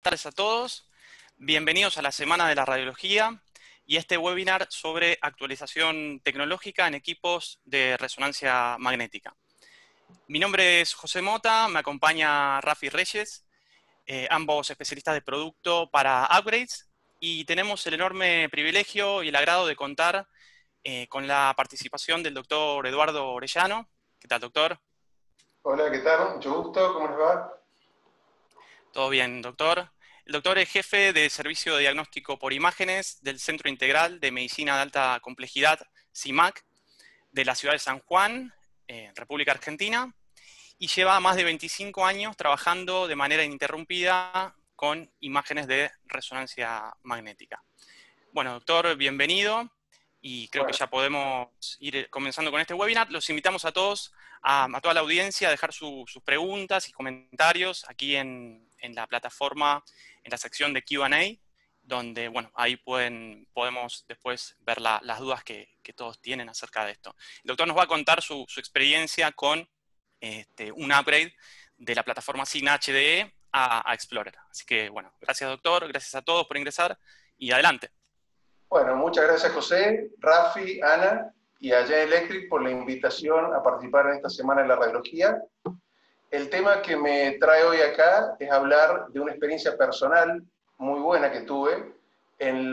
tardes a todos. Bienvenidos a la Semana de la Radiología y este webinar sobre actualización tecnológica en equipos de resonancia magnética. Mi nombre es José Mota, me acompaña Rafi Reyes, ambos especialistas de producto para upgrades, y tenemos el enorme privilegio y el agrado de contar con la participación del doctor Eduardo Orellano. ¿Qué tal, doctor? Hola, ¿qué tal? Mucho gusto, ¿cómo les va? Todo bien, doctor. El doctor es jefe de Servicio de Diagnóstico por Imágenes del Centro Integral de Medicina de Alta Complejidad, CIMAC, de la ciudad de San Juan, República Argentina, y lleva más de 25 años trabajando de manera ininterrumpida con imágenes de resonancia magnética. Bueno, doctor, bienvenido, y creo que Bueno, ya podemos ir comenzando con este webinar. Los invitamos a todos, a toda la audiencia, a dejar sus preguntas y comentarios aquí en la plataforma, en la sección de Q&A, donde, bueno, ahí podemos después ver las dudas que todos tienen acerca de esto. El doctor nos va a contar su experiencia con un upgrade de la plataforma Signa HDE a Explorer. Así que, bueno, gracias, doctor, gracias a todos por ingresar, y adelante. bueno, muchas gracias José, Rafi, Ana y a Gen Electric por la invitación a participar en esta Semana de la Radiología. El tema que me trae hoy acá es hablar de una experiencia personal muy buena que tuve en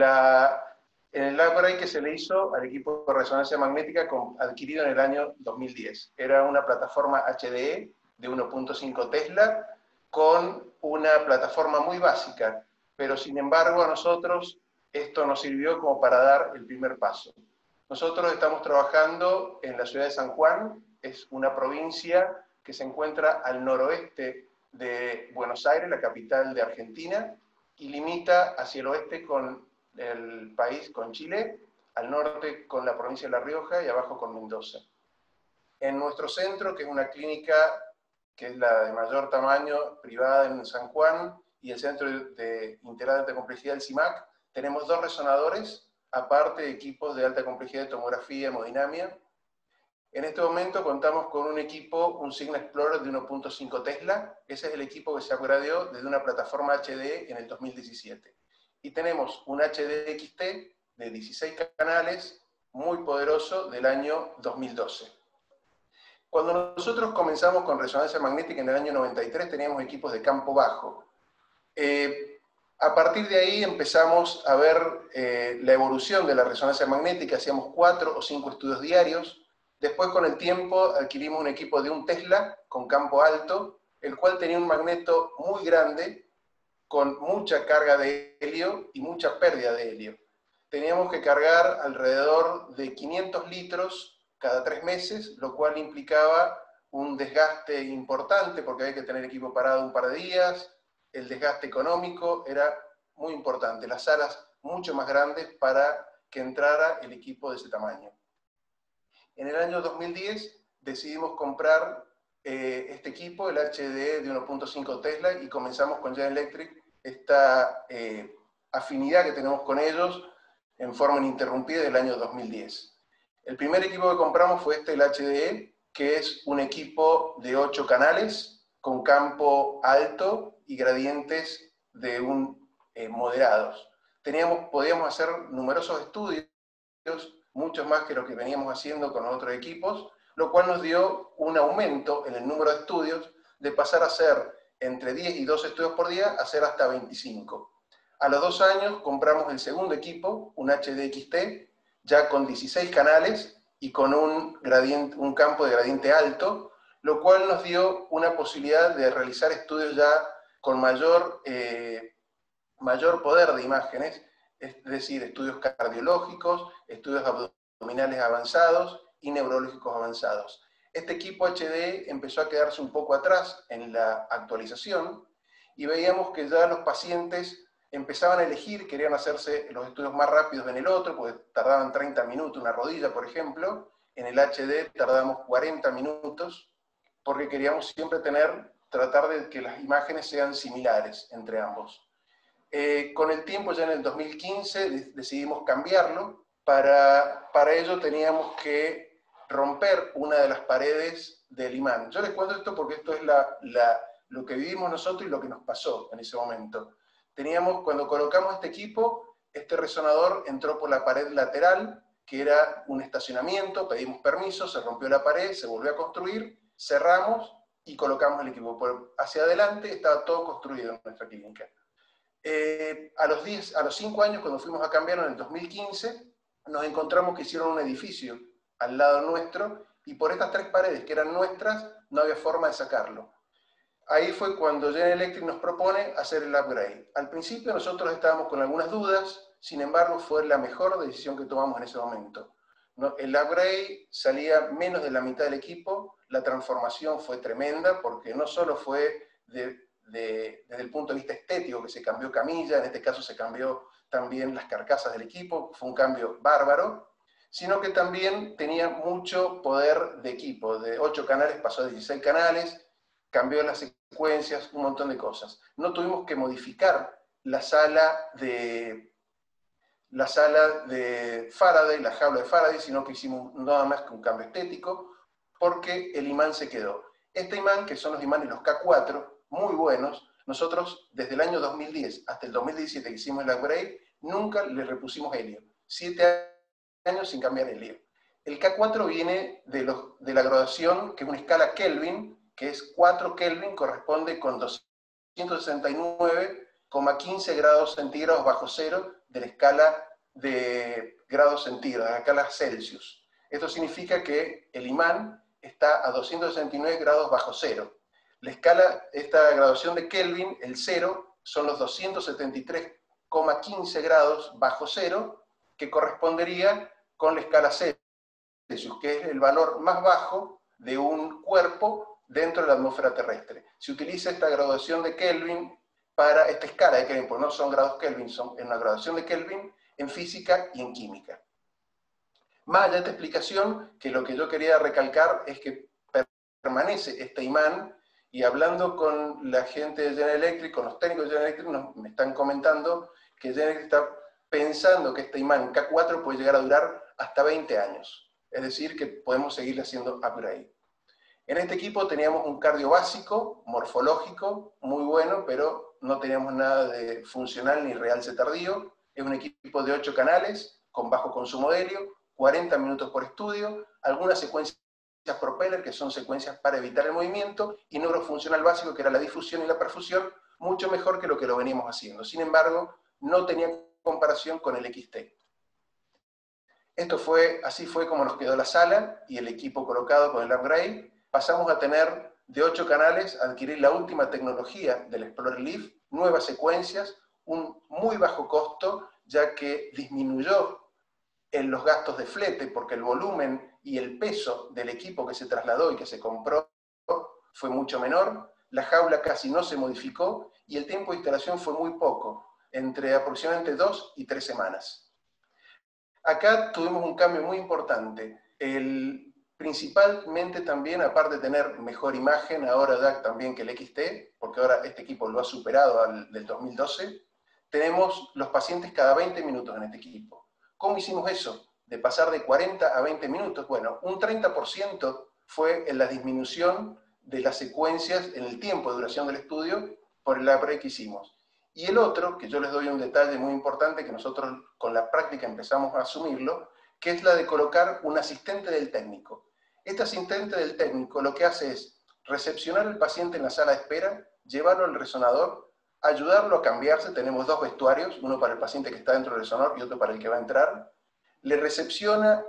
el upgrade que se le hizo al equipo de resonancia magnética adquirido en el año 2010. Era una plataforma HDE de 1.5 Tesla con una plataforma muy básica, pero sin embargo a nosotros esto nos sirvió como para dar el primer paso. Nosotros estamos trabajando en la ciudad de San Juan, es una provincia que se encuentra al noroeste de Buenos Aires, la capital de Argentina, y limita hacia el oeste con el país, con Chile, al norte con la provincia de La Rioja y abajo con Mendoza. En nuestro centro, que es una clínica que es la de mayor tamaño privada en San Juan, y el Centro Integral de Alta Complejidad del CIMAC, tenemos 2 resonadores, aparte de equipos de alta complejidad de tomografía y hemodinamia. En este momento contamos con un equipo, un Signa Explorer de 1.5 Tesla. Ese es el equipo que se upgradeó desde una plataforma HD en el 2017. Y tenemos un HD XT de 16 canales, muy poderoso, del año 2012. Cuando nosotros comenzamos con resonancia magnética en el año 93, teníamos equipos de campo bajo. A partir de ahí empezamos a ver la evolución de la resonancia magnética, hacíamos 4 o 5 estudios diarios. Después, con el tiempo, adquirimos un equipo de 1 Tesla con campo alto, el cual tenía un magneto muy grande, con mucha carga de helio y mucha pérdida de helio. Teníamos que cargar alrededor de 500 litros cada 3 meses, lo cual implicaba un desgaste importante, porque había que tener equipo parado un par de días. El desgaste económico era muy importante, las salas mucho más grandes para que entrara el equipo de ese tamaño. En el año 2010 decidimos comprar este equipo, el HDE de 1.5 Tesla, y comenzamos con Gen Electric esta afinidad que tenemos con ellos en forma ininterrumpida del año 2010. El primer equipo que compramos fue el HDE, que es un equipo de 8 canales con campo alto y gradientes de moderados. Podíamos hacer numerosos estudios, muchos más que lo que veníamos haciendo con otros equipos, lo cual nos dio un aumento en el número de estudios, de pasar a hacer entre 10 y 12 estudios por día a hacer hasta 25. A los 2 años compramos el segundo equipo, un HDXT, ya con 16 canales y con un campo de gradiente alto, lo cual nos dio una posibilidad de realizar estudios ya con mayor poder de imágenes, es decir, estudios cardiológicos, estudios abdominales avanzados y neurológicos avanzados. Este equipo HD empezó a quedarse un poco atrás en la actualización, y veíamos que ya los pacientes empezaban a elegir, querían hacerse los estudios más rápidos en el otro, porque tardaban 30 minutos una rodilla, por ejemplo. En el HD tardamos 40 minutos, porque queríamos siempre tratar de que las imágenes sean similares entre ambos. Con el tiempo, ya en el 2015, decidimos cambiarlo. Para ello teníamos que romper una de las paredes del imán. Yo les cuento esto porque esto es lo que vivimos nosotros y lo que nos pasó en ese momento. Cuando colocamos este equipo, este resonador entró por la pared lateral, que era un estacionamiento, pedimos permiso, se rompió la pared, se volvió a construir, cerramos y colocamos el equipo. Hacia adelante estaba todo construido en nuestra clínica. A los 5 años, cuando fuimos a cambiarlo en el 2015, nos encontramos que hicieron un edificio al lado nuestro, y por estas 3 paredes que eran nuestras, no había forma de sacarlo. Ahí fue cuando General Electric nos propone hacer el upgrade. Al principio nosotros estábamos con algunas dudas, sin embargo fue la mejor decisión que tomamos en ese momento. El upgrade salía menos de la mitad del equipo, la transformación fue tremenda, porque no solo fue desde el punto de vista estético, que se cambió camilla, en este caso se cambió también las carcasas del equipo, fue un cambio bárbaro, sino que también tenía mucho poder de equipo, de 8 canales pasó a 16 canales, cambió las secuencias, un montón de cosas. No tuvimos que modificar la sala de Faraday, la jaula de Faraday, sino que hicimos nada más que un cambio estético, porque el imán se quedó. Este imán, que son los imanes, los K4, muy buenos, nosotros desde el año 2010 hasta el 2017 que hicimos el upgrade, nunca le repusimos helio. 7 años sin cambiar helio. El K4 viene de la graduación, que es una escala Kelvin, que es 4 Kelvin, corresponde con 269,15 grados centígrados bajo cero de la escala de grados centígrados, de la escala Celsius. Esto significa que el imán está a 269 grados bajo cero. La escala, esta graduación de Kelvin, el cero, son los 273,15 grados bajo cero, que correspondería con la escala Celsius, que es el valor más bajo de un cuerpo dentro de la atmósfera terrestre. Se utiliza esta graduación de Kelvin para esta escala de Kelvin, porque no son grados Kelvin, son una graduación de Kelvin en física y en química. Más allá de esta explicación, que lo que yo quería recalcar es que permanece este imán, y hablando con la gente de General Electric, con los técnicos de General Electric, me están comentando que General Electric está pensando que este imán K4 puede llegar a durar hasta 20 años. Es decir, que podemos seguir haciendo upgrade. En este equipo teníamos un cardio básico, morfológico, muy bueno, pero no teníamos nada de funcional ni realce tardío. Es un equipo de 8 canales, con bajo consumo de helio, 40 minutos por estudio, algunas secuencias propeller, que son secuencias para evitar el movimiento, y neurofuncional básico, que era la difusión y la perfusión, mucho mejor que lo que lo veníamos haciendo. Sin embargo, no tenía comparación con el XT. Así fue como nos quedó la sala y el equipo colocado con el upgrade. Pasamos a tener de 8 canales, a adquirir la última tecnología del Explorer Leaf, nuevas secuencias, un muy bajo costo, ya que disminuyó en los gastos de flete, porque el volumen y el peso del equipo que se trasladó y que se compró fue mucho menor, la jaula casi no se modificó y el tiempo de instalación fue muy poco, entre aproximadamente 2 y 3 semanas. Acá tuvimos un cambio muy importante. Principalmente también, aparte de tener mejor imagen, ahora da también que el XT, porque ahora este equipo lo ha superado del 2012, tenemos los pacientes cada 20 minutos en este equipo. ¿Cómo hicimos eso? De pasar de 40 a 20 minutos. Bueno, un 30% fue en la disminución de las secuencias en el tiempo de duración del estudio por el upgrade que hicimos. Y el otro, que yo les doy un detalle muy importante que nosotros con la práctica empezamos a asumirlo, que es la de colocar un asistente del técnico. Este asistente del técnico lo que hace es recepcionar al paciente en la sala de espera, llevarlo al resonador, ayudarlo a cambiarse. Tenemos 2 vestuarios, uno para el paciente que está dentro del resonador y otro para el que va a entrar. Le recepciona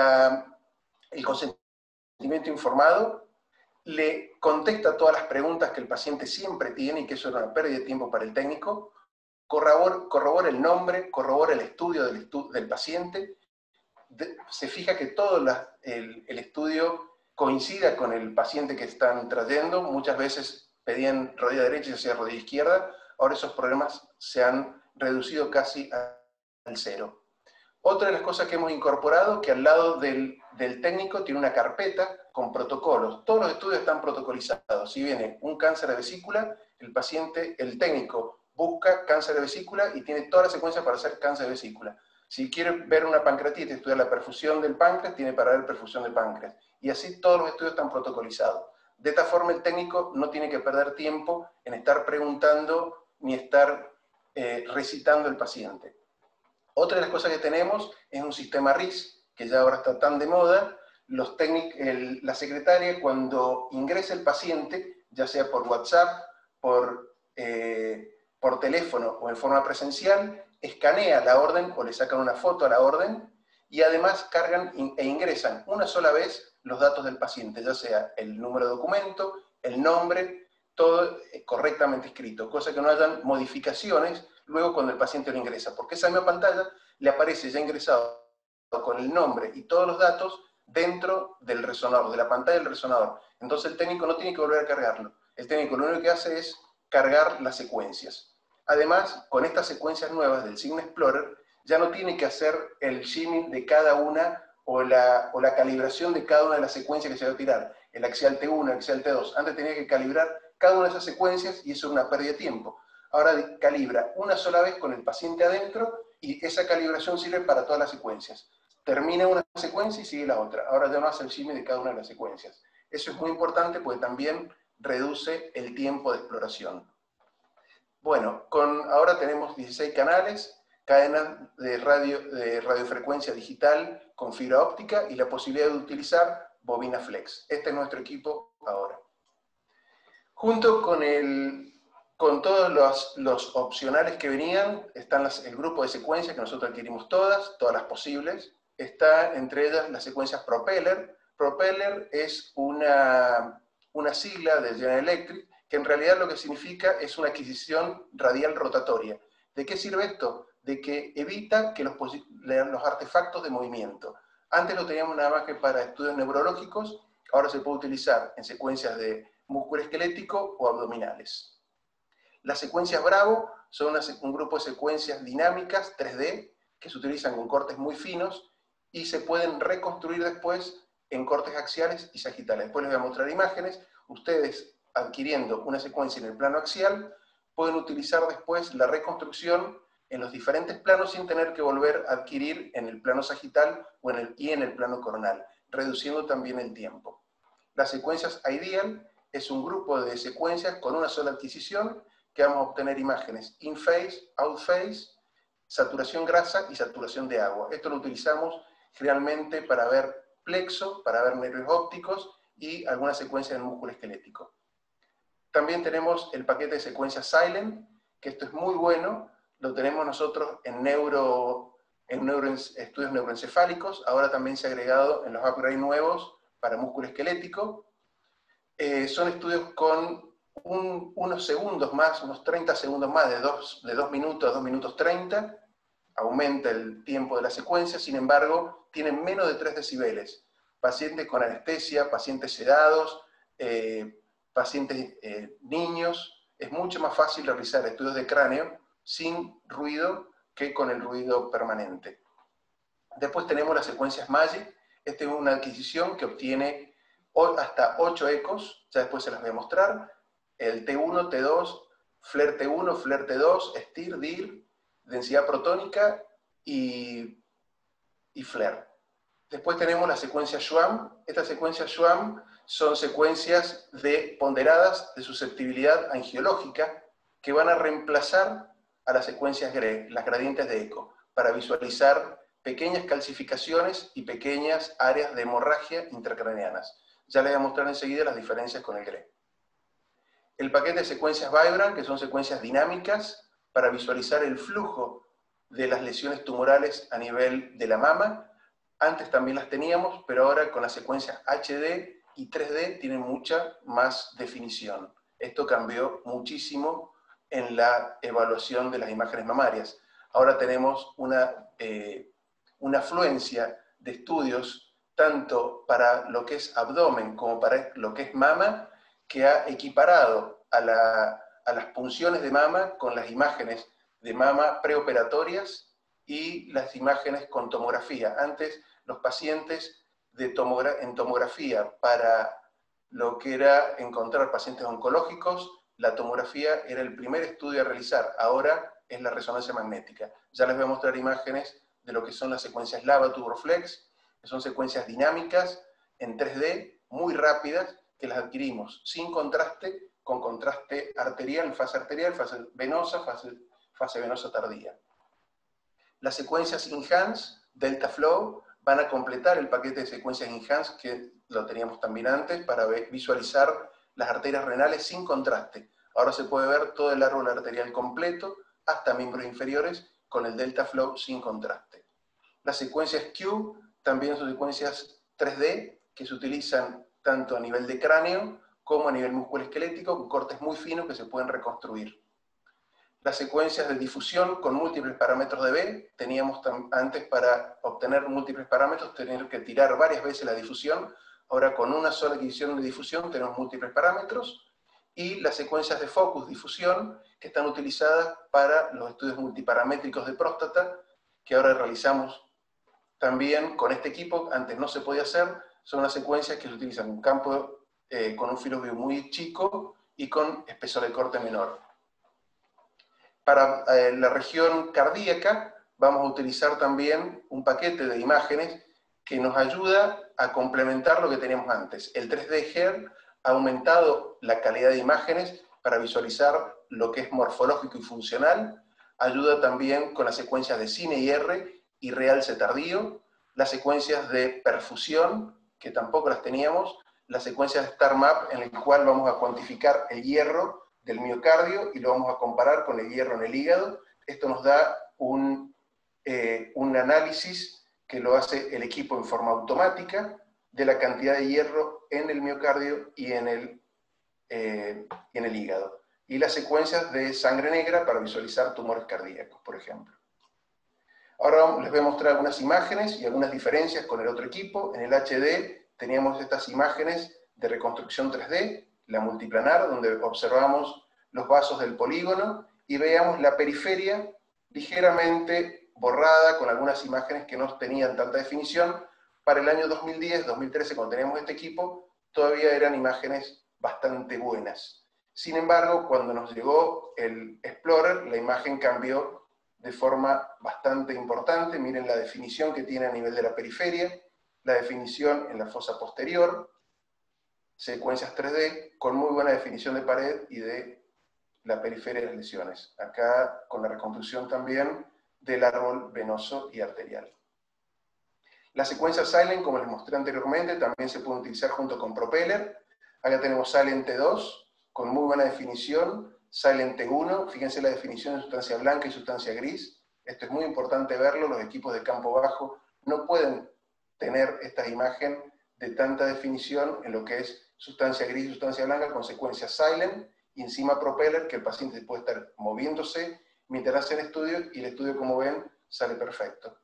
el consentimiento informado, le contesta todas las preguntas que el paciente siempre tiene, y que eso era una pérdida de tiempo para el técnico, corrobora el nombre, corrobora el estudio del paciente, se fija que todo el estudio coincida con el paciente que están trayendo. Muchas veces pedían rodilla derecha y hacía rodilla izquierda, ahora esos problemas se han reducido casi al cero. Otra de las cosas que hemos incorporado, que al lado del técnico tiene una carpeta con protocolos. Todos los estudios están protocolizados. Si viene un cáncer de vesícula, el técnico busca cáncer de vesícula y tiene toda la secuencia para hacer cáncer de vesícula. Si quiere ver una pancreatitis, estudiar la perfusión del páncreas, tiene para ver perfusión del páncreas. Y así todos los estudios están protocolizados. De esta forma el técnico no tiene que perder tiempo en estar preguntando ni estar recitando el paciente. Otra de las cosas que tenemos es un sistema RIS, que ya ahora está tan de moda. La secretaria, cuando ingresa el paciente, ya sea por WhatsApp, por teléfono o en forma presencial, escanea la orden o le sacan una foto a la orden y además cargan e ingresan una sola vez los datos del paciente, ya sea el número de documento, el nombre, todo correctamente escrito, cosa que no hayan modificaciones luego cuando el paciente lo ingresa, porque esa misma pantalla le aparece ya ingresado con el nombre y todos los datos dentro del resonador, de la pantalla del resonador. Entonces el técnico no tiene que volver a cargarlo. El técnico lo único que hace es cargar las secuencias. Además, con estas secuencias nuevas del Sigma Explorer, ya no tiene que hacer el shimmy de cada una o la calibración de cada una de las secuencias que se va a tirar. El axial T1, el axial T2. Antes tenía que calibrar cada una de esas secuencias y eso es una pérdida de tiempo. Ahora calibra una sola vez con el paciente adentro y esa calibración sirve para todas las secuencias. Termina una secuencia y sigue la otra. Ahora ya no hace el shimmy de cada una de las secuencias. Eso es muy importante porque también reduce el tiempo de exploración. Bueno, ahora tenemos 16 canales, cadenas de radiofrecuencia digital con fibra óptica y la posibilidad de utilizar bobina flex. Este es nuestro equipo ahora. Junto con todos los opcionales que venían, están el grupo de secuencias que nosotros adquirimos todas las posibles. Está entre ellas las secuencias Propeller. Propeller es una sigla de General Electric, que en realidad lo que significa es una adquisición radial rotatoria. ¿De qué sirve esto? De que evita que los artefactos de movimiento. Antes lo teníamos nada más que para estudios neurológicos, ahora se puede utilizar en secuencias de músculo esquelético o abdominales. Las secuencias Bravo son un grupo de secuencias dinámicas 3D que se utilizan con cortes muy finos y se pueden reconstruir después en cortes axiales y sagitales. Después les voy a mostrar imágenes. Ustedes, adquiriendo una secuencia en el plano axial, pueden utilizar después la reconstrucción en los diferentes planos sin tener que volver a adquirir en el plano sagital y en el plano coronal, reduciendo también el tiempo. Las secuencias Ideal es un grupo de secuencias con una sola adquisición que vamos a obtener imágenes in-phase, out-phase, saturación grasa y saturación de agua. Esto lo utilizamos generalmente para ver plexo, para ver nervios ópticos y algunas secuencias del músculo esquelético. También tenemos el paquete de secuencias Silent, que esto es muy bueno, lo tenemos nosotros en estudios neuroencefálicos, ahora también se ha agregado en los upgrades nuevos para músculo esquelético. Son estudios con unos segundos más, unos 30 segundos más, de 2 minutos a 2 minutos 30, aumenta el tiempo de la secuencia, sin embargo, tienen menos de 3 decibeles. Pacientes con anestesia, pacientes sedados, pacientes niños, es mucho más fácil realizar estudios de cráneo sin ruido que con el ruido permanente. Después tenemos las secuencias Magic. Esta es una adquisición que obtiene hasta 8 ecos, ya después se las voy a mostrar. El T1, T2, FLAIR T1, FLAIR T2, STIR, DIR, densidad protónica y FLAIR. Después tenemos la secuencia Schwamm. Estas secuencias Schwamm son secuencias ponderadas de susceptibilidad angiológica que van a reemplazar a las secuencias GRE, las gradientes de eco, para visualizar pequeñas calcificaciones y pequeñas áreas de hemorragia intracraneanas. Ya les voy a mostrar enseguida las diferencias con el GRE. El paquete de secuencias Vibrant, que son secuencias dinámicas para visualizar el flujo de las lesiones tumorales a nivel de la mama. Antes también las teníamos, pero ahora con las secuencias HD y 3D tienen mucha más definición. Esto cambió muchísimo en la evaluación de las imágenes mamarias. Ahora tenemos una afluencia de estudios tanto para lo que es abdomen como para lo que es mama, que ha equiparado a las punciones de mama con las imágenes de mama preoperatorias y las imágenes con tomografía. Antes los pacientes en tomografía para lo que era encontrar pacientes oncológicos, la tomografía era el primer estudio a realizar, ahora es la resonancia magnética. Ya les voy a mostrar imágenes de lo que son las secuencias LAVA Tuborflex, que son secuencias dinámicas en 3D, muy rápidas, que las adquirimos sin contraste, con contraste arterial, fase venosa, fase venosa tardía. Las secuencias Enhance, Delta Flow, van a completar el paquete de secuencias Enhance que lo teníamos también antes para visualizar las arterias renales sin contraste. Ahora se puede ver todo el árbol arterial completo, hasta miembros inferiores, con el Delta Flow sin contraste. Las secuencias Q también son secuencias 3D que se utilizan tanto a nivel de cráneo como a nivel musculoesquelético, con cortes muy finos que se pueden reconstruir. Las secuencias de difusión con múltiples parámetros de B, teníamos antes para obtener múltiples parámetros, tener que tirar varias veces la difusión, ahora con una sola adquisición de difusión tenemos múltiples parámetros, y las secuencias de focus difusión, que están utilizadas para los estudios multiparamétricos de próstata, que ahora realizamos también con este equipo, antes no se podía hacer, son unas secuencias que se utilizan en un campo con un filo muy chico y con espesor de corte menor. Para la región cardíaca vamos a utilizar también un paquete de imágenes que nos ayuda a complementar lo que teníamos antes. El 3D HER ha aumentado la calidad de imágenes para visualizar lo que es morfológico y funcional, ayuda también con las secuencias de cine y R y realce tardío, las secuencias de perfusión, que tampoco las teníamos, las secuencias de StarMap, en el cual vamos a cuantificar el hierro del miocardio y lo vamos a comparar con el hierro en el hígado. Esto nos da un análisis que lo hace el equipo en forma automática de la cantidad de hierro en el miocardio y en el hígado. Y las secuencias de sangre negra para visualizar tumores cardíacos, por ejemplo. Ahora les voy a mostrar algunas imágenes y algunas diferencias con el otro equipo. En el HD teníamos estas imágenes de reconstrucción 3D, la multiplanar, donde observamos los vasos del polígono y veíamos la periferia ligeramente borrada con algunas imágenes que no tenían tanta definición. Para el año 2010, 2013, cuando teníamos este equipo, todavía eran imágenes bastante buenas. Sin embargo, cuando nos llegó el Explorer, la imagen cambió de forma bastante importante. Miren la definición que tiene a nivel de la periferia, la definición en la fosa posterior, secuencias 3D con muy buena definición de pared y de la periferia de las lesiones. Acá con la reconstrucción también del árbol venoso y arterial. La secuencia Silent, como les mostré anteriormente, también se puede utilizar junto con Propeller. Acá tenemos Silent T2 con muy buena definición, Silent T1, fíjense la definición de sustancia blanca y sustancia gris. Esto es muy importante verlo, los equipos de campo bajo no pueden tener esta imagen de tanta definición en lo que es sustancia gris y sustancia blanca con secuencia Silent y encima Propeller, que el paciente puede estar moviéndose mientras hace el estudio y el estudio, como ven, sale perfecto.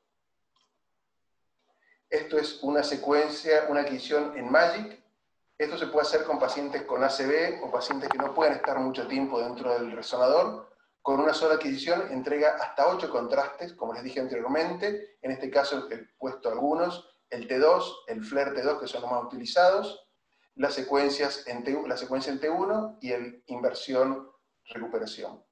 Esto es una secuencia, una adquisición en Magic. Esto se puede hacer con pacientes con ACV o pacientes que no pueden estar mucho tiempo dentro del resonador. Con una sola adquisición entrega hasta 8 contrastes, como les dije anteriormente. En este caso he puesto algunos, el T2, el FLAIR T2, que son los más utilizados, las secuencias la secuencia en T1 y el inversión recuperación.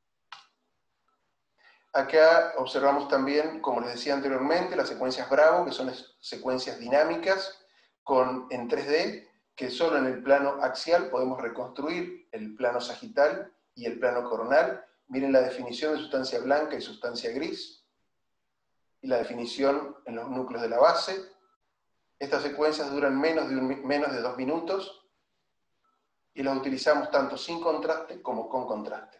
Acá observamos también, como les decía anteriormente, las secuencias Bravo, que son secuencias dinámicas en 3D, que solo en el plano axial podemos reconstruir el plano sagital y el plano coronal. Miren la definición de sustancia blanca y sustancia gris, y la definición en los núcleos de la base. Estas secuencias duran menos de 2 minutos, y las utilizamos tanto sin contraste como con contraste.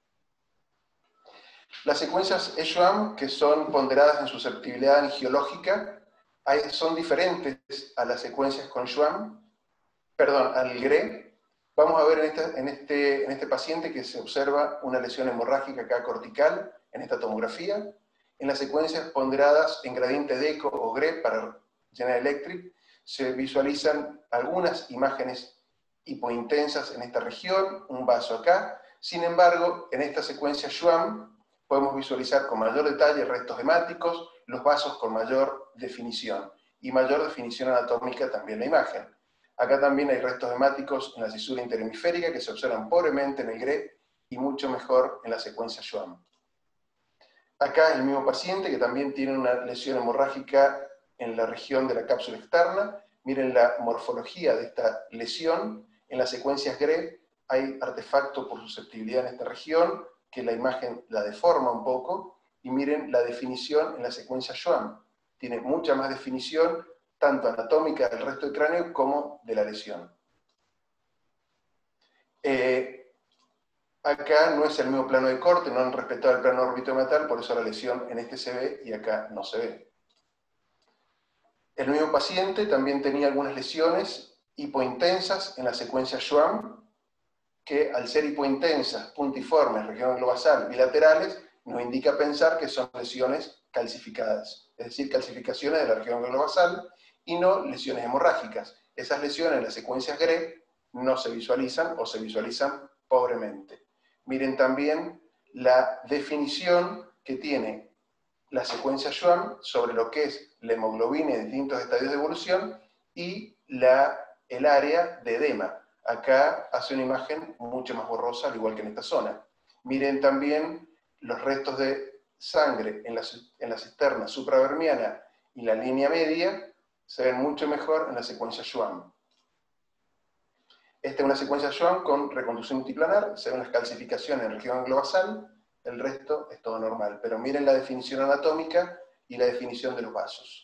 Las secuencias Schwamm, que son ponderadas en susceptibilidad angiológica, son diferentes a las secuencias con Schwamm, al GRE. Vamos a ver en este paciente que se observa una lesión hemorrágica acá cortical, en esta tomografía. En las secuencias ponderadas en gradiente DECO o GRE para General Electric, se visualizan algunas imágenes hipointensas en esta región, un vaso acá. Sin embargo, en esta secuencia Schwamm, podemos visualizar con mayor detalle restos hemáticos, los vasos con mayor definición, y mayor definición anatómica también la imagen. Acá también hay restos hemáticos en la cisura interhemisférica que se observan pobremente en el GRE y mucho mejor en la secuencia Schwamm. Acá el mismo paciente que también tiene una lesión hemorrágica en la región de la cápsula externa. Miren la morfología de esta lesión. En las secuencias GRE hay artefacto por susceptibilidad en esta región, que la imagen la deforma un poco, y miren la definición en la secuencia Schwann. Tiene mucha más definición, tanto anatómica del resto del cráneo como de la lesión. Acá no es el mismo plano de corte, no han respetado el plano orbitomeatal, por eso la lesión en este se ve y acá no se ve. El mismo paciente también tenía algunas lesiones hipointensas en la secuencia Schwann, que al ser hipointensas, puntiformes, región anglobasal, bilaterales, nos indica pensar que son lesiones calcificadas, es decir, calcificaciones de la región anglobasal y no lesiones hemorrágicas. Esas lesiones en las secuencias GRE no se visualizan o se visualizan pobremente. Miren también la definición que tiene la secuencia Schwann sobre lo que es la hemoglobina en distintos estadios de evolución y el área de edema. Acá hace una imagen mucho más borrosa, al igual que en esta zona. Miren también los restos de sangre en la cisterna supravermiana y la línea media, se ven mucho mejor en la secuencia Schwann. Esta es una secuencia Schwann con reconstrucción multiplanar, se ven las calcificaciones en región anglobasal, el resto es todo normal. Pero miren la definición anatómica y la definición de los vasos.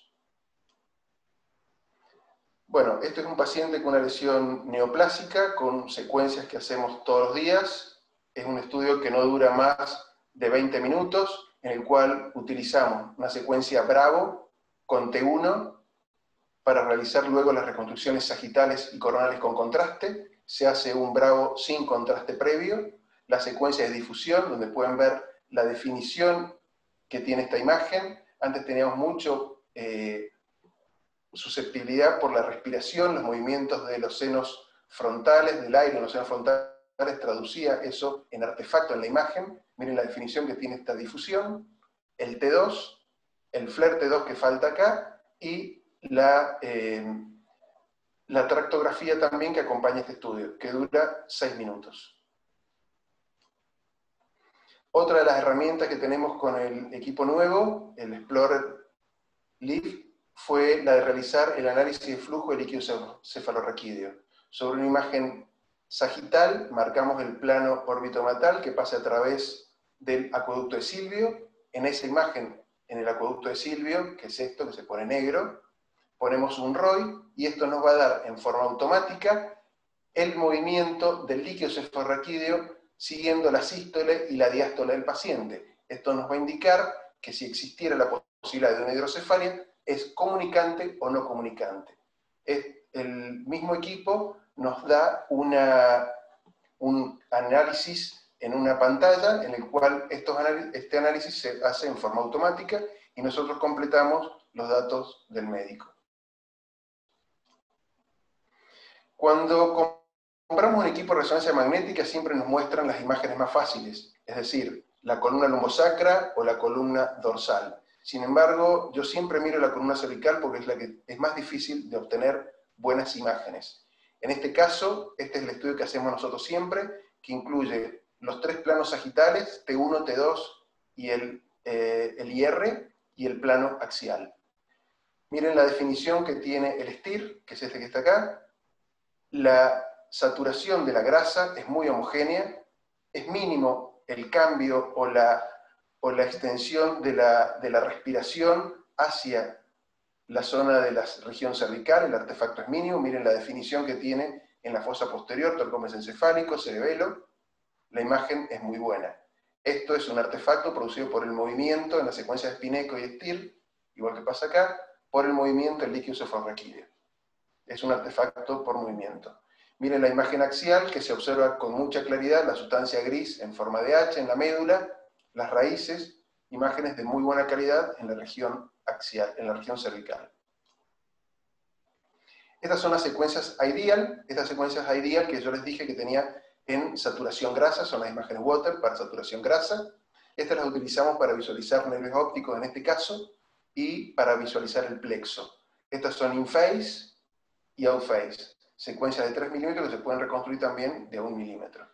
Bueno, este es un paciente con una lesión neoplásica, con secuencias que hacemos todos los días. Es un estudio que no dura más de 20 minutos, en el cual utilizamos una secuencia Bravo con T1 para realizar luego las reconstrucciones sagitales y coronales con contraste. Se hace un Bravo sin contraste previo. La secuencia de difusión, donde pueden ver la definición que tiene esta imagen. Antes teníamos mucho susceptibilidad por la respiración, los movimientos de los senos frontales, del aire en los senos frontales, traducía eso en artefacto en la imagen. Miren la definición que tiene esta difusión, el T2, el FLAIR T2 que falta acá, y la tractografía también que acompaña este estudio, que dura 6 minutos. Otra de las herramientas que tenemos con el equipo nuevo, el Explorer Live, fue la de realizar el análisis de flujo de líquido cefalorraquídeo. Sobre una imagen sagital, marcamos el plano orbitomeatal que pasa a través del acueducto de Silvio. En esa imagen, en el acueducto de Silvio, que es esto, que se pone negro, ponemos un ROI, y esto nos va a dar en forma automática el movimiento del líquido cefalorraquídeo siguiendo la sístole y la diástole del paciente. Esto nos va a indicar que si existiera la posibilidad de una hidrocefalia, es comunicante o no comunicante. El mismo equipo nos da un análisis en una pantalla en el cual este análisis se hace en forma automática y nosotros completamos los datos del médico. Cuando compramos un equipo de resonancia magnética siempre nos muestran las imágenes más fáciles, es decir, la columna lumbosacra o la columna dorsal. Sin embargo, yo siempre miro la columna cervical porque es la que es más difícil de obtener buenas imágenes. En este caso, este es el estudio que hacemos nosotros siempre, que incluye los 3 planos sagitales, T1, T2 y el IR, y el plano axial. Miren la definición que tiene el STIR, que es este que está acá. La saturación de la grasa es muy homogénea, es mínimo el cambio o la extensión de la respiración hacia la zona de la región cervical, el artefacto es mínimo. Miren la definición que tiene en la fosa posterior, torco mesencefálico, cerebelo, la imagen es muy buena. Esto es un artefacto producido por el movimiento en la secuencia de Spineco y STIR, igual que pasa acá, por el movimiento del líquido cefalorraquídeo. Es un artefacto por movimiento. Miren la imagen axial, que se observa con mucha claridad la sustancia gris en forma de H en la médula, las raíces, imágenes de muy buena calidad en la región axial, en la región cervical. Estas son las secuencias ideal, que yo les dije que tenía en saturación grasa, son las imágenes Water para saturación grasa. Estas las utilizamos para visualizar nervios ópticos en este caso, y para visualizar el plexo. Estas son in-phase y out-phase, secuencias de 3 milímetros que se pueden reconstruir también de 1 milímetro.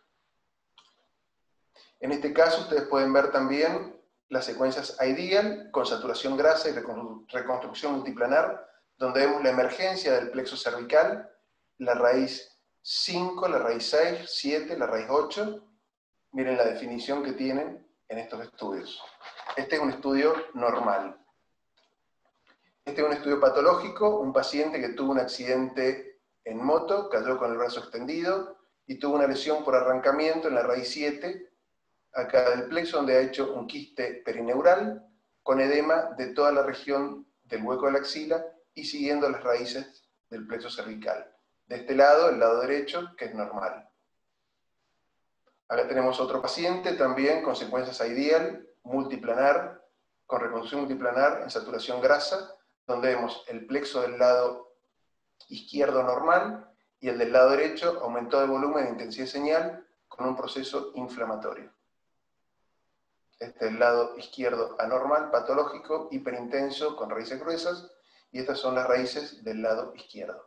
En este caso ustedes pueden ver también las secuencias ideal con saturación grasa y reconstrucción multiplanar, donde vemos la emergencia del plexo cervical, la raíz 5, la raíz 6, 7, la raíz 8, Miren la definición que tienen en estos estudios. Este es un estudio normal. Este es un estudio patológico, un paciente que tuvo un accidente en moto, cayó con el brazo extendido y tuvo una lesión por arrancamiento en la raíz 7, acá del plexo, donde ha hecho un quiste perineural con edema de toda la región del hueco de la axila y siguiendo las raíces del plexo cervical. De este lado, el lado derecho, que es normal. Acá tenemos otro paciente también con secuencias ideal, multiplanar, con reconstrucción multiplanar en saturación grasa, donde vemos el plexo del lado izquierdo normal y el del lado derecho aumentó de volumen e intensidad de señal con un proceso inflamatorio. Este es el lado izquierdo anormal, patológico, hiperintenso, con raíces gruesas, y estas son las raíces del lado izquierdo.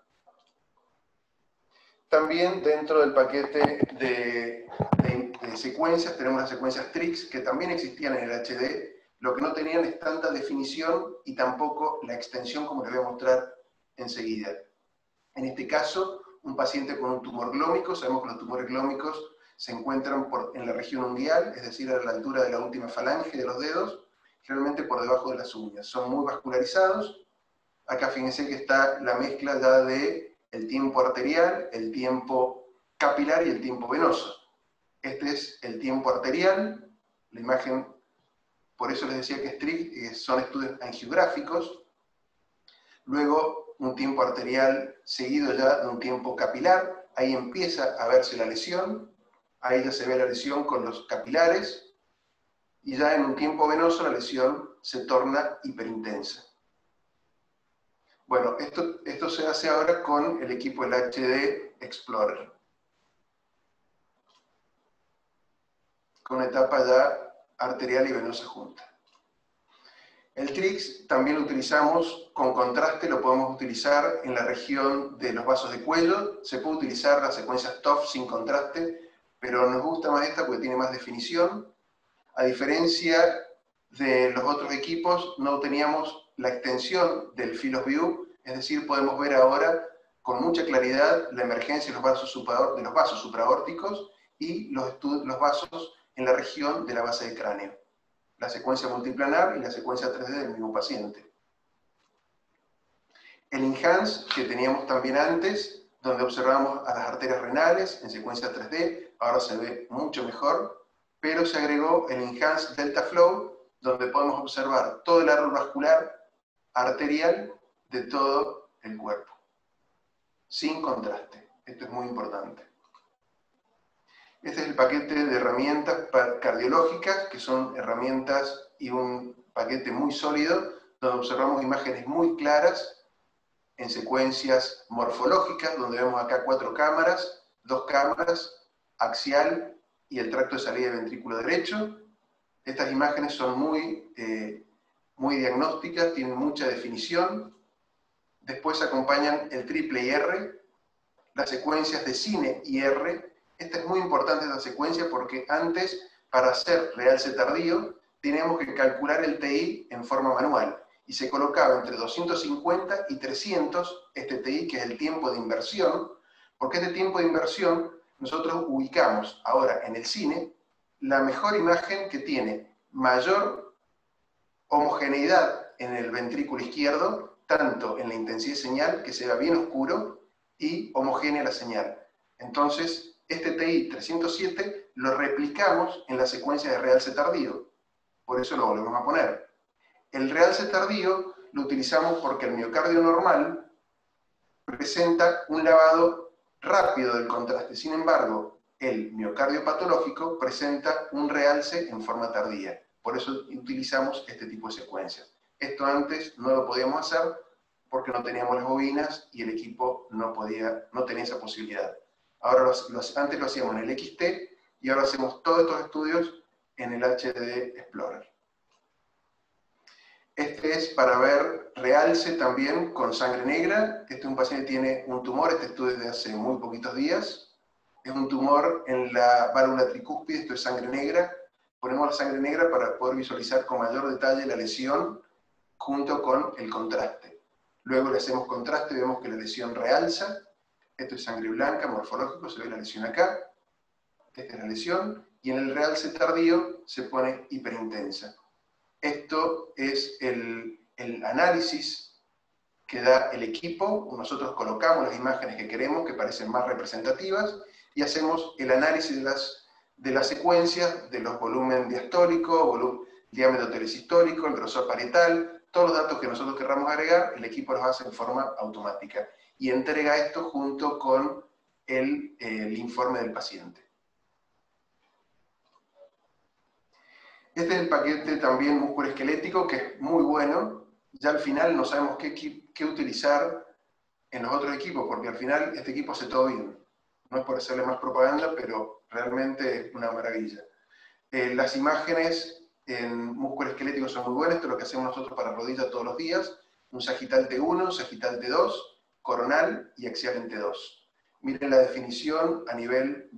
También dentro del paquete de secuencias tenemos las secuencias TRIX, que también existían en el HD, lo que no tenían es tanta definición y tampoco la extensión como les voy a mostrar enseguida. En este caso, un paciente con un tumor glómico, sabemos que los tumores glómicos se encuentran en la región unguial, es decir, a la altura de la última falange de los dedos, generalmente por debajo de las uñas. Son muy vascularizados. Acá fíjense que está la mezcla ya de el tiempo arterial, el tiempo capilar y el tiempo venoso. Este es el tiempo arterial, la imagen, por eso les decía que son estudios angiográficos. Luego un tiempo arterial seguido ya de un tiempo capilar, ahí empieza a verse la lesión, ahí ya se ve la lesión con los capilares, y ya en un tiempo venoso la lesión se torna hiperintensa. Bueno, esto se hace ahora con el equipo del HD Explorer, con una etapa ya arterial y venosa junta. El TRIX también lo utilizamos con contraste, lo podemos utilizar en la región de los vasos de cuello. Se puede utilizar las secuencias TOF sin contraste, pero nos gusta más esta porque tiene más definición. A diferencia de los otros equipos, no teníamos la extensión del field of view, es decir, podemos ver ahora con mucha claridad la emergencia de los vasos supraórticos y los vasos en la región de la base del cráneo. La secuencia multiplanar y la secuencia 3D del mismo paciente. El Enhance, que teníamos también antes, donde observamos a las arterias renales en secuencia 3D, ahora se ve mucho mejor, pero se agregó el Enhance Delta Flow, donde podemos observar todo el árbol vascular arterial de todo el cuerpo, sin contraste. Esto es muy importante. Este es el paquete de herramientas cardiológicas, que son herramientas y un paquete muy sólido, donde observamos imágenes muy claras en secuencias morfológicas, donde vemos acá 4 cámaras, 2 cámaras, axial y el tracto de salida del ventrículo derecho. Estas imágenes son muy diagnósticas, tienen mucha definición. Después acompañan el triple IR, las secuencias de cine IR. Esta es muy importante, esta secuencia, porque antes, para hacer realce tardío, teníamos que calcular el TI en forma manual, y se colocaba entre 250 y 300 este TI, que es el tiempo de inversión, porque este tiempo de inversión nosotros ubicamos ahora en el cine la mejor imagen que tiene mayor homogeneidad en el ventrículo izquierdo, tanto en la intensidad de señal, que se vea bien oscuro, y homogénea la señal. Entonces, este TI 307 lo replicamos en la secuencia de realce tardío. Por eso lo volvemos a poner. El realce tardío lo utilizamos porque el miocardio normal presenta un lavado rápido del contraste. Sin embargo, el miocardio patológico presenta un realce en forma tardía. Por eso utilizamos este tipo de secuencias. Esto antes no lo podíamos hacer porque no teníamos las bobinas y el equipo no tenía esa posibilidad. Ahora antes lo hacíamos en el XT y ahora hacemos todos estos estudios en el HD Explorer. Este es para ver realce también con sangre negra. Este es un paciente que tiene un tumor, este estudio es de hace muy poquitos días. Es un tumor en la válvula tricúspide, esto es sangre negra. Ponemos la sangre negra para poder visualizar con mayor detalle la lesión junto con el contraste. Luego le hacemos contraste y vemos que la lesión realza. Esto es sangre blanca, morfológico, se ve la lesión acá. Esta es la lesión. y en el realce tardío se pone hiperintensa. Esto es el análisis que da el equipo. Nosotros colocamos las imágenes que queremos, que parecen más representativas, y hacemos el análisis de las secuencias, de los volumen diastólico, diámetro telesistólico, el grosor parietal, todos los datos que nosotros querramos agregar, el equipo los hace en forma automática y entrega esto junto con el informe del paciente. Este es el paquete también musculoesquelético, que es muy bueno. Ya al final no sabemos qué utilizar en los otros equipos, porque al final este equipo hace todo bien. No es por hacerle más propaganda, pero realmente es una maravilla. Las imágenes en músculo esquelético son muy buenas. Esto es lo que hacemos nosotros para rodilla todos los días. Un sagital T1, sagital T2, coronal y axial en T2. Miren la definición a nivel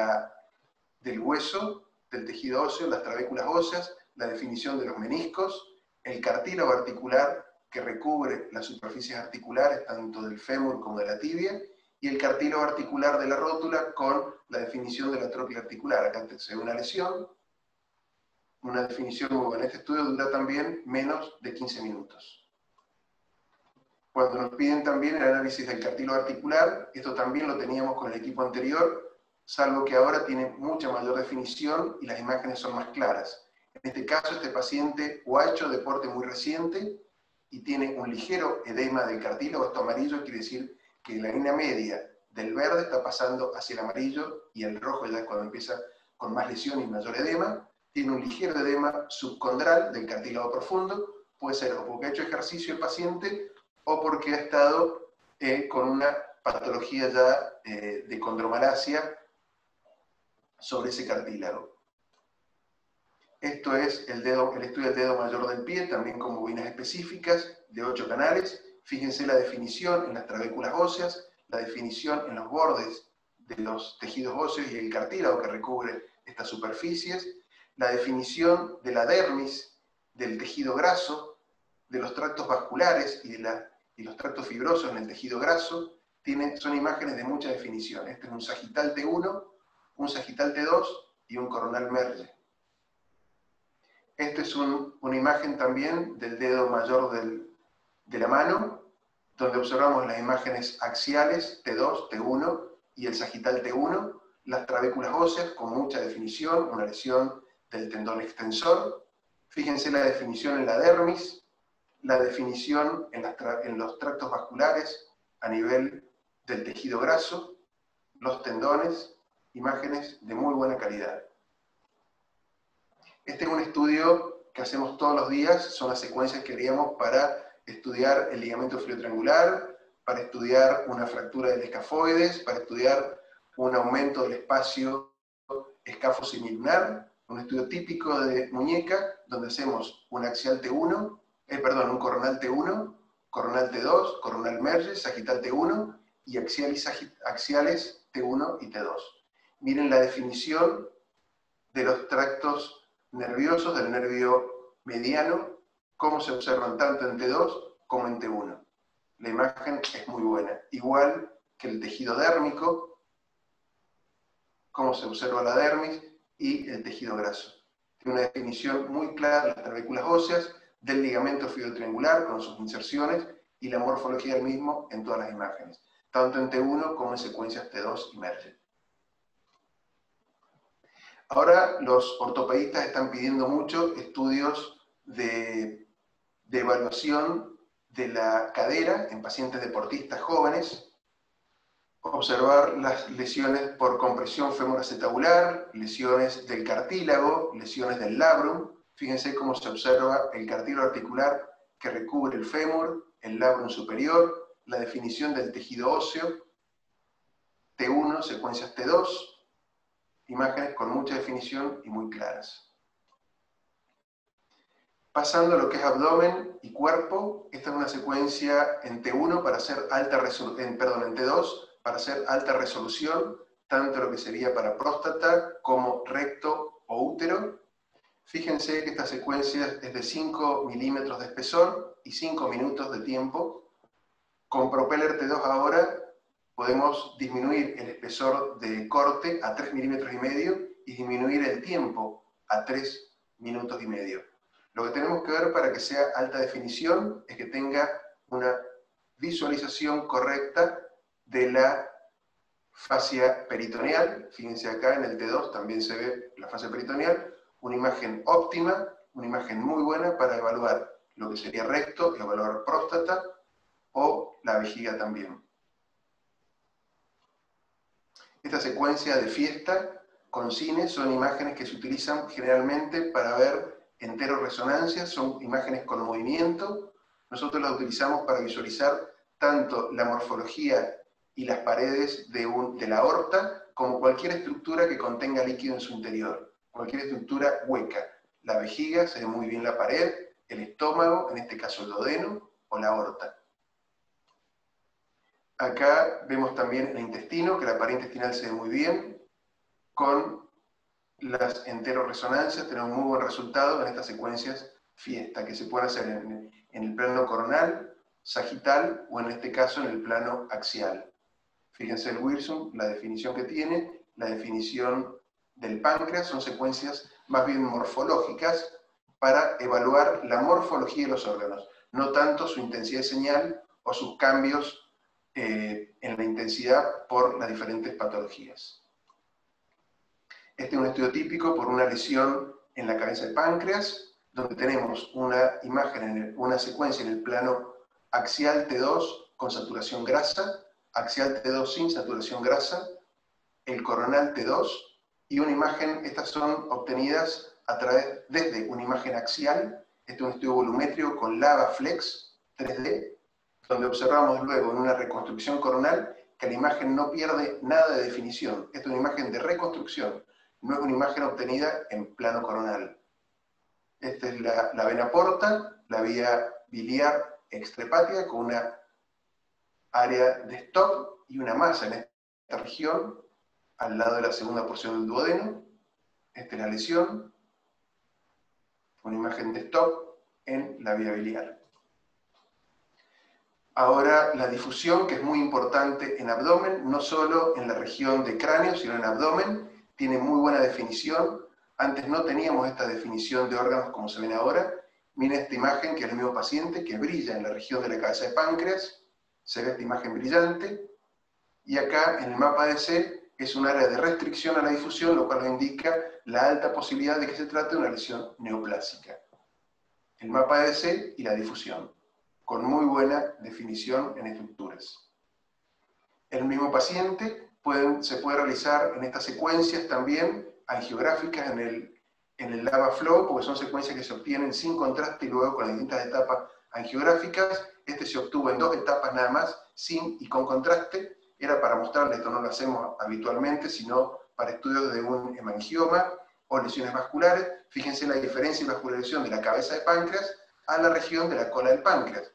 del hueso, del tejido óseo, las trabéculas óseas, la definición de los meniscos, el cartílago articular que recubre las superficies articulares tanto del fémur como de la tibia, y el cartílago articular de la rótula con la definición de la tróquea articular. Acá se ve una lesión, una definición muy buena. Este estudio dura también menos de 15 minutos. Cuando nos piden también el análisis del cartílago articular, esto también lo teníamos con el equipo anterior, salvo que ahora tiene mucha mayor definición y las imágenes son más claras. En este caso, este paciente o ha hecho deporte muy reciente y tiene un ligero edema del cartílago. Esto amarillo quiere decir que la línea media del verde está pasando hacia el amarillo y el rojo ya es cuando empieza con más lesión y mayor edema. Tiene un ligero edema subcondral del cartílago profundo, puede ser o porque ha hecho ejercicio el paciente o porque ha estado con una patología ya de condromalacia sobre ese cartílago. Esto es el estudio del dedo mayor del pie, también con bobinas específicas de 8 canales. Fíjense la definición en las trabéculas óseas, la definición en los bordes de los tejidos óseos y el cartílago que recubre estas superficies, la definición de la dermis, del tejido graso, de los tractos vasculares y los tractos fibrosos en el tejido graso. Son imágenes de mucha definición. Este es un sagital T1, un sagital T2 y un coronal merge. Esta es una imagen también del dedo mayor de la mano, donde observamos las imágenes axiales T2, T1 y el sagital T1, las trabéculas óseas con mucha definición, una lesión del tendón extensor. Fíjense la definición en la dermis, la definición en los tractos vasculares a nivel del tejido graso, los tendones, imágenes de muy buena calidad. Este es un estudio que hacemos todos los días, son las secuencias que haríamos para estudiar el ligamento filiotriangular, para estudiar una fractura del escafoides, para estudiar un aumento del espacio escafo-semilunar, un estudio típico de muñeca, donde hacemos un axial T1, un coronal T1, coronal T2, coronal merge, sagital T1 y axiales T1 y T2. Miren la definición de los tractos nerviosos, del nervio mediano, cómo se observan tanto en T2 como en T1. La imagen es muy buena. Igual que el tejido dérmico, cómo se observa la dermis y el tejido graso. Tiene una definición muy clara de las trabéculas óseas, del ligamento filiotriangular con sus inserciones y la morfología del mismo en todas las imágenes, tanto en T1 como en secuencias T2 y merge. Ahora los ortopedistas están pidiendo mucho estudios de evaluación de la cadera en pacientes deportistas jóvenes, observar las lesiones por compresión femoroacetabular, lesiones del cartílago, lesiones del labrum. Fíjense cómo se observa el cartílago articular que recubre el fémur, el labrum superior, la definición del tejido óseo, T1, secuencias T2, imágenes con mucha definición y muy claras. Pasando a lo que es abdomen y cuerpo, esta es una secuencia en T1 para hacer en T2 para hacer alta resolución, tanto lo que sería para próstata como recto o útero. Fíjense que esta secuencia es de 5 milímetros de espesor y 5 minutos de tiempo. Con Propeller T2 ahora podemos disminuir el espesor de corte a 3,5 milímetros y disminuir el tiempo a 3 minutos y medio. Lo que tenemos que ver para que sea alta definición es que tenga una visualización correcta de la fascia peritoneal. Fíjense acá en el T2 también se ve la fascia peritoneal, una imagen óptima, una imagen muy buena para evaluar lo que sería recto, evaluar próstata o la vejiga también. Esta secuencia de fiesta con cine son imágenes que se utilizan generalmente para ver enteroresonancias, son imágenes con movimiento. Nosotros las utilizamos para visualizar tanto la morfología y las paredes de la aorta, como cualquier estructura que contenga líquido en su interior, cualquier estructura hueca. La vejiga, se ve muy bien la pared, el estómago, en este caso el duodeno, o la aorta. Acá vemos también el intestino, que la pared intestinal se ve muy bien. Con las enteroresonancias tenemos muy buen resultado en estas secuencias fiesta, que se pueden hacer en el plano coronal, sagital, o en este caso en el plano axial. Fíjense el Wilson, la definición que tiene, la definición del páncreas, son secuencias más bien morfológicas para evaluar la morfología de los órganos, no tanto su intensidad de señal o sus cambios en la intensidad por las diferentes patologías. Este es un estudio típico por una lesión en la cabeza del páncreas, donde tenemos una imagen, una secuencia en el plano axial T2 con saturación grasa, axial T2 sin saturación grasa, el coronal T2, y una imagen, estas son obtenidas desde una imagen axial, este es un estudio volumétrico con Lava Flex 3D, donde observamos luego en una reconstrucción coronal que la imagen no pierde nada de definición. Esta es una imagen de reconstrucción, no es una imagen obtenida en plano coronal. Esta es la vena porta, la vía biliar extrahepática con una área de stop y una masa en esta región, al lado de la segunda porción del duodeno. Esta es la lesión, una imagen de stop en la vía biliar. Ahora, la difusión, que es muy importante en abdomen, no solo en la región de cráneo, sino en abdomen, tiene muy buena definición. Antes no teníamos esta definición de órganos como se ven ahora. Miren esta imagen, que es el mismo paciente, que brilla en la región de la cabeza de páncreas. Se ve esta imagen brillante. Y acá, en el mapa DC, es un área de restricción a la difusión, lo cual nos indica la alta posibilidad de que se trate de una lesión neoplásica. El mapa DC y la difusión, con muy buena definición en estructuras. El mismo paciente se puede realizar en estas secuencias también angiográficas en el Lava Flow, porque son secuencias que se obtienen sin contraste y luego con las distintas etapas angiográficas. Este se obtuvo en 2 etapas nada más, sin y con contraste. Era para mostrarles, esto no lo hacemos habitualmente, sino para estudios de un hemangioma o lesiones vasculares. Fíjense la diferencia en vascularización de la cabeza de páncreas a la región de la cola del páncreas.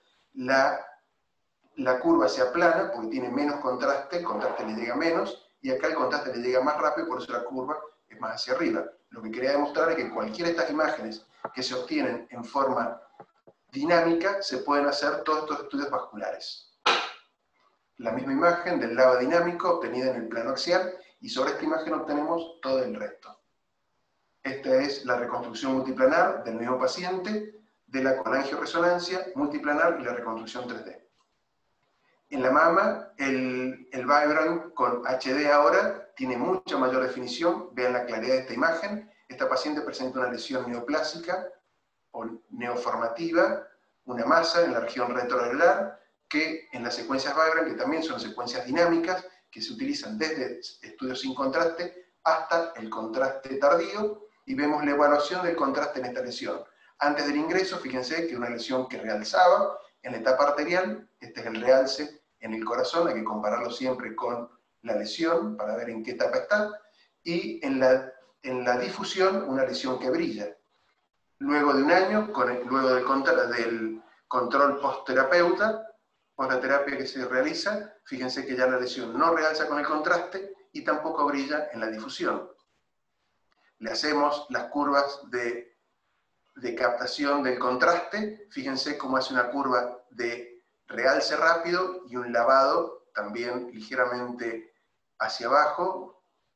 La curva se aplana porque tiene menos contraste, el contraste le llega menos, y acá el contraste le llega más rápido, por eso la curva es más hacia arriba. Lo que quería demostrar es que cualquiera de estas imágenes que se obtienen en forma dinámica, se pueden hacer todos estos estudios vasculares. La misma imagen del lava dinámico obtenida en el plano axial, y sobre esta imagen obtenemos todo el resto. Esta es la reconstrucción multiplanar del mismo paciente, de la colangioresonancia multiplanar y la reconstrucción 3D. En la mama, el Vibrant con HD ahora tiene mucha mayor definición. Vean la claridad de esta imagen. Esta paciente presenta una lesión neoplásica o neoformativa, una masa en la región retroareolar, que en las secuencias Vibrant, que también son secuencias dinámicas, que se utilizan desde estudios sin contraste hasta el contraste tardío, y vemos la evaluación del contraste en esta lesión. Antes del ingreso, fíjense que una lesión que realzaba en la etapa arterial, este es el realce en el corazón, hay que compararlo siempre con la lesión para ver en qué etapa está, y en la difusión, una lesión que brilla. Luego de un año, luego del control post-terapeuta, post la terapia que se realiza, fíjense que ya la lesión no realza con el contraste y tampoco brilla en la difusión. Le hacemos las curvas de captación del contraste, fíjense cómo hace una curva de realce rápido y un lavado también ligeramente hacia abajo,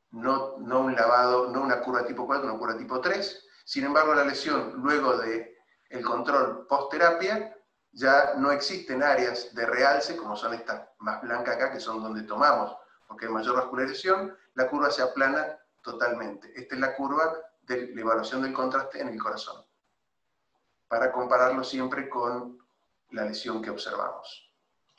no un lavado, no una curva tipo 4, una curva tipo 3. Sin embargo, la lesión, luego del control post-terapia, ya no existen áreas de realce, como son estas más blancas acá, que son donde tomamos, porque hay mayor vascularización, la curva se aplana totalmente. Esta es la curva de la evaluación del contraste en el corazón, para compararlo siempre con la lesión que observamos.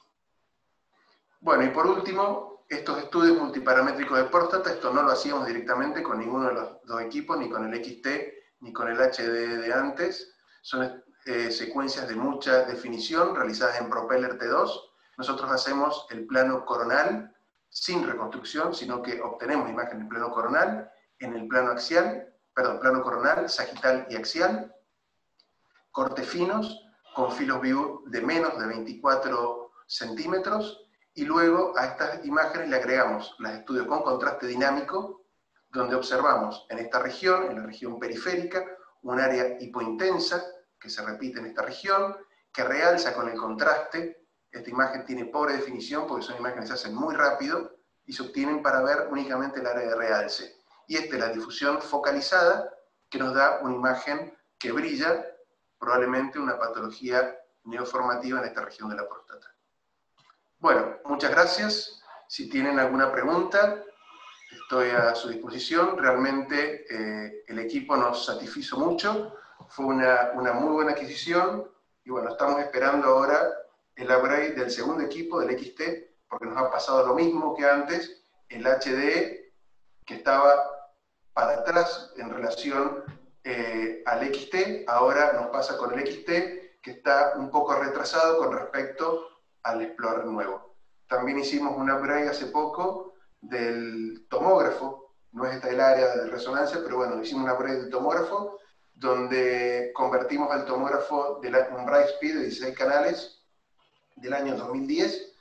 Bueno, y por último, estos estudios multiparamétricos de próstata, esto no lo hacíamos directamente con ninguno de los dos equipos, ni con el XT, ni con el HD de antes. Son secuencias de mucha definición realizadas en Propeller T2. Nosotros hacemos el plano coronal sin reconstrucción, sino que obtenemos imagen del plano coronal en el plano axial, perdón, plano coronal, sagital y axial, cortes finos, con filos vivos de menos de 24 centímetros, y luego a estas imágenes le agregamos los estudios con contraste dinámico, donde observamos en esta región, en la región periférica, un área hipointensa que se repite en esta región, que realza con el contraste. Esta imagen tiene pobre definición porque son imágenes que se hacen muy rápido y se obtienen para ver únicamente el área de realce. Y esta es la difusión focalizada que nos da una imagen que brilla, probablemente una patología neoformativa en esta región de la próstata. Bueno, muchas gracias. Si tienen alguna pregunta, estoy a su disposición. Realmente el equipo nos satisfizo mucho. Fue una muy buena adquisición. Y bueno, estamos esperando ahora el upgrade del segundo equipo, del XT, porque nos ha pasado lo mismo que antes. El HD, que estaba para atrás en relación al XT, ahora nos pasa con el XT, que está un poco retrasado con respecto al Explorer nuevo. También hicimos un upgrade hace poco del tomógrafo, no es esta el área de resonancia, pero bueno, hicimos un upgrade del tomógrafo, donde convertimos al tomógrafo de un Bright Speed de 16 canales del año 2010,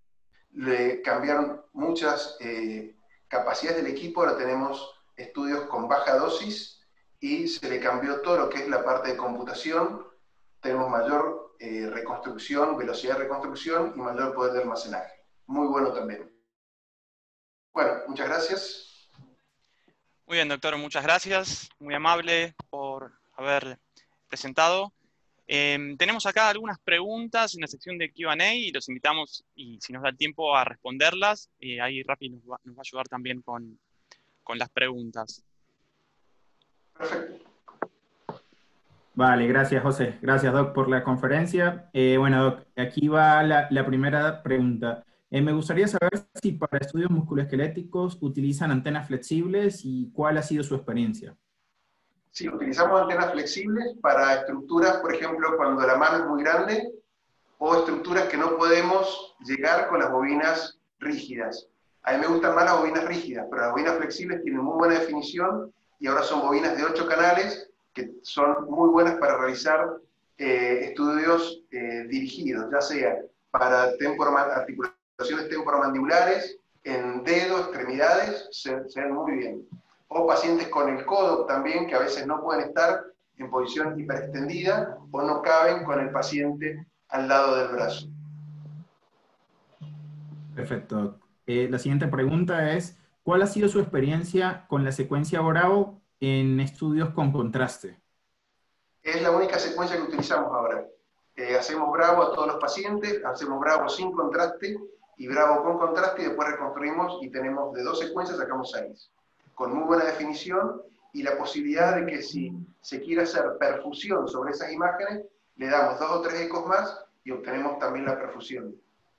le cambiaron muchas capacidades del equipo, ahora tenemos estudios con baja dosis, y se le cambió todo lo que es la parte de computación, tenemos mayor reconstrucción, velocidad de reconstrucción y mayor poder de almacenaje. Muy bueno también. Bueno, muchas gracias. Muy bien, doctor, muchas gracias. Muy amable por haber presentado. Tenemos acá algunas preguntas en la sección de Q&A y los invitamos, y si nos da el tiempo, a responderlas. Ahí Rafi nos va a ayudar también con las preguntas. Perfecto. Vale, gracias José. Gracias Doc por la conferencia. Bueno Doc, aquí va la primera pregunta. Me gustaría saber si para estudios musculoesqueléticos utilizan antenas flexibles y cuál ha sido su experiencia. Sí, utilizamos antenas flexibles para estructuras, por ejemplo, cuando la mano es muy grande, o estructuras que no podemos llegar con las bobinas rígidas. A mí me gustan más las bobinas rígidas, pero las bobinas flexibles tienen muy buena definición, y ahora son bobinas de 8 canales, que son muy buenas para realizar estudios dirigidos, ya sea para articulaciones temporomandibulares, en dedos, extremidades, se ven muy bien. O pacientes con el codo también, que a veces no pueden estar en posición hiperextendida o no caben con el paciente al lado del brazo. Perfecto. La siguiente pregunta es, ¿cuál ha sido su experiencia con la secuencia Bravo en estudios con contraste? Es la única secuencia que utilizamos ahora. Hacemos Bravo a todos los pacientes, hacemos Bravo sin contraste y Bravo con contraste, y después reconstruimos y tenemos de 2 secuencias, sacamos 6. Con muy buena definición y la posibilidad de que si se quiere hacer perfusión sobre esas imágenes, le damos 2 o 3 ecos más y obtenemos también la perfusión.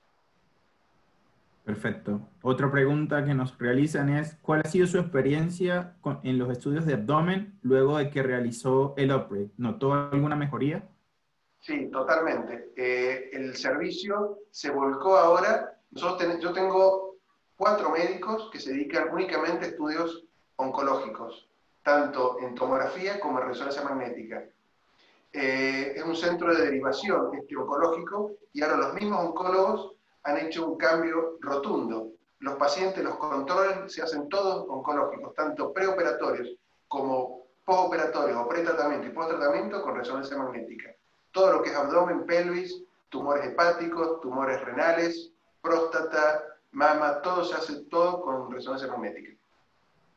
Perfecto. Otra pregunta que nos realizan es, ¿cuál ha sido su experiencia en los estudios de abdomen luego de que realizó el upgrade? ¿Notó alguna mejoría? Sí, totalmente. El servicio se volcó ahora. Yo tengo 4 médicos que se dedican únicamente a estudios oncológicos, tanto en tomografía como en resonancia magnética. Es un centro de derivación oncológico, y ahora los mismos oncólogos han hecho un cambio rotundo. Los pacientes, los controles se hacen todos oncológicos, tanto preoperatorios como postoperatorios, o pretratamiento y posttratamiento con resonancia magnética. Todo lo que es abdomen, pelvis, tumores hepáticos, tumores renales, próstata, mama, todo se hace todo con resonancia magnética.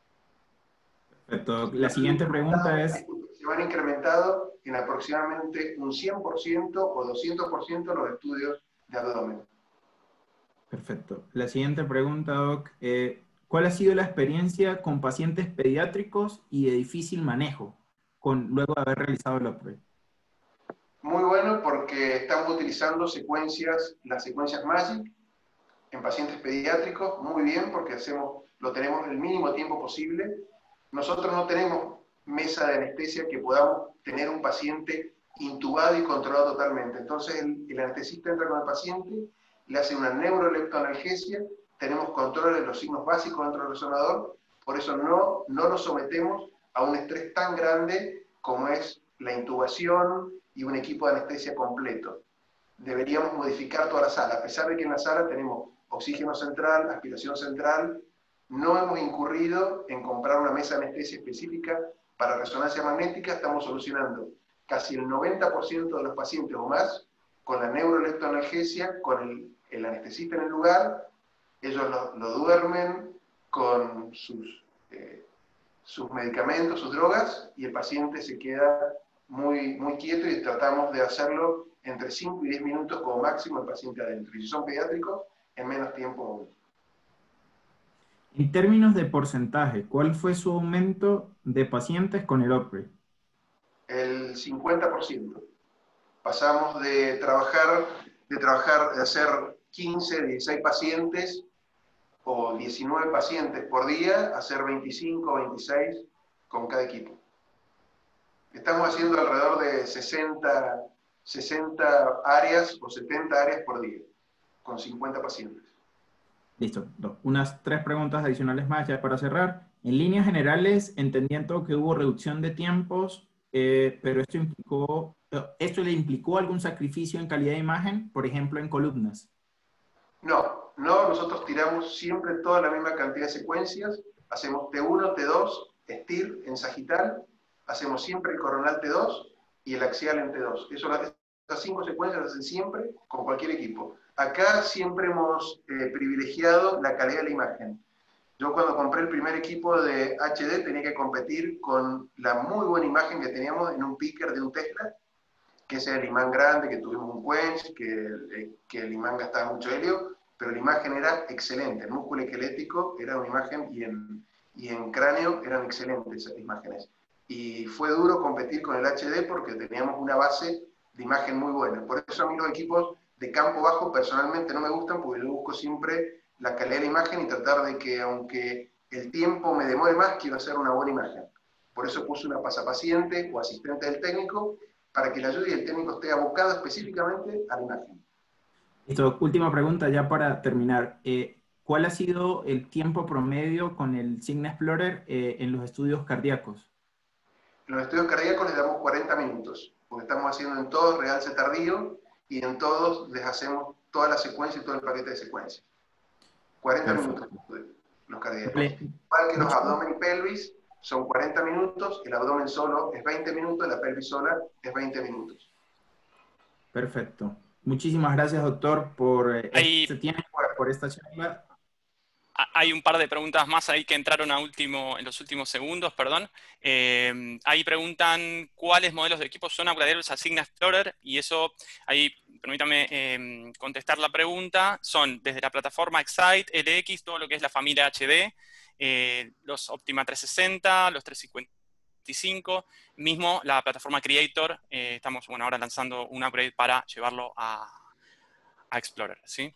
Perfecto. La siguiente pregunta es... Se van incrementado en aproximadamente un 100% o 200% los estudios de abdomen. Perfecto. La siguiente pregunta, Doc. ¿Cuál ha sido la experiencia con pacientes pediátricos y de difícil manejo luego de haber realizado el upgrade? Muy bueno porque estamos utilizando las secuencias MAGIC en pacientes pediátricos, muy bien porque lo tenemos el mínimo tiempo posible. Nosotros no tenemos mesa de anestesia que podamos tener un paciente intubado y controlado totalmente. Entonces el anestesista entra con el paciente, le hace una neuroleptoanalgesia, tenemos control de los signos básicos dentro del resonador, por eso no lo sometemos a un estrés tan grande como es la intubación y un equipo de anestesia completo. Deberíamos modificar toda la sala, a pesar de que en la sala tenemos oxígeno central, aspiración central, no hemos incurrido en comprar una mesa de anestesia específica para resonancia magnética, estamos solucionando casi el 90% de los pacientes o más con la neuroleptoanalgesia, con el anestesista en el lugar, ellos lo duermen con sus medicamentos, sus drogas, y el paciente se queda muy, muy quieto y tratamos de hacerlo entre 5 y 10 minutos como máximo el paciente adentro. Y si son pediátricos, en menos tiempo aún. En términos de porcentaje, ¿cuál fue su aumento de pacientes con el upgrade? El 50%. Pasamos de hacer 15, 16 pacientes o 19 pacientes por día a hacer 25 o 26 con cada equipo. Estamos haciendo alrededor de 60 áreas o 70 áreas por día, con 50 pacientes. Listo. Unas 3 preguntas adicionales más ya para cerrar. En líneas generales, entendiendo que hubo reducción de tiempos, pero ¿esto le implicó algún sacrificio en calidad de imagen, por ejemplo, en columnas? No, nosotros tiramos siempre toda la misma cantidad de secuencias, hacemos T1, T2, STIR en sagital, hacemos siempre el coronal T2 y el axial en T2. Esas 5 secuencias las hacen siempre con cualquier equipo. Acá siempre hemos privilegiado la calidad de la imagen. Yo cuando compré el primer equipo de HD tenía que competir con la muy buena imagen que teníamos en un picker de un Tesla, que ese es el imán grande, que tuvimos un quench, que el imán gastaba mucho helio, pero la imagen era excelente. El músculo esquelético era una imagen y en cráneo eran excelentes esas imágenes. Y fue duro competir con el HD porque teníamos una base de imagen muy buena. Por eso a mí los equipos de campo bajo personalmente no me gustan, porque yo busco siempre la calidad de la imagen y tratar de que, aunque el tiempo me demore más, quiero hacer una buena imagen. Por eso puse una pasapaciente o asistente del técnico, para que la ayude y el técnico esté abocado específicamente a la imagen. Listo. Última pregunta ya para terminar. ¿Cuál ha sido el tiempo promedio con el Signa Explorer en los estudios cardíacos? En los estudios cardíacos les damos 40 minutos, porque estamos haciendo en todos realce tardío y en todos les hacemos toda la secuencia y todo el paquete de secuencias. 40 Perfecto. minutos los cardíacos. Vale. Igual que los abdomen y pelvis, son 40 minutos, el abdomen solo es 20 minutos, la pelvis sola es 20 minutos. Perfecto. Muchísimas gracias, doctor, por este tiempo, por esta charla. Hay un par de preguntas más ahí que entraron en los últimos segundos, perdón. Ahí preguntan cuáles modelos de equipos son upgradeables a Signa Explorer, y eso, ahí permítame contestar la pregunta. Son desde la plataforma Excite, LX, todo lo que es la familia HD, los Optima 360, los 355, mismo la plataforma Creator. Estamos ahora lanzando un upgrade para llevarlo a Explorer, ¿sí?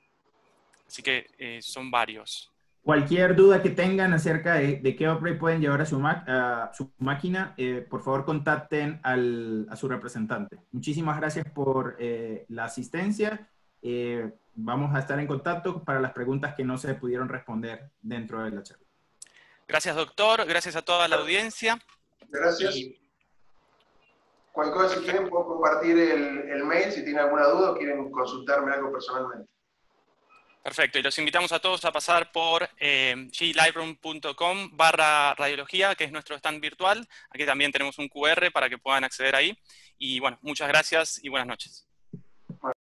Así que son varios. Cualquier duda que tengan acerca de qué upgrade pueden llevar a su máquina, por favor contacten a su representante. Muchísimas gracias por la asistencia. Vamos a estar en contacto para las preguntas que no se pudieron responder dentro de la charla. Gracias, doctor. Gracias a toda la audiencia. Gracias. Cualquier cosa, si quieren, puedo compartir el mail si tienen alguna duda o quieren consultarme algo personalmente. Perfecto, y los invitamos a todos a pasar por gliveroom.com/radiología, que es nuestro stand virtual. Aquí también tenemos un QR para que puedan acceder ahí. Y bueno, muchas gracias y buenas noches.